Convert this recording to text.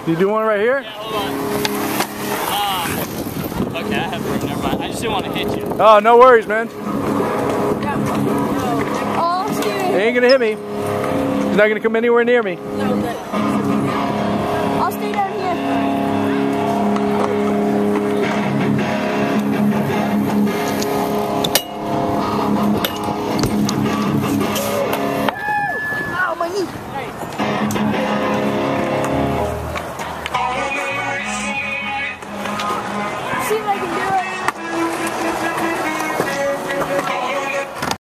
You do one right here? Yeah, hold on. Okay, I have room. Never mind. I just didn't want to hit you. Oh, no worries, man. Oh, He ain't gonna hit me. He's not gonna come anywhere near me. no,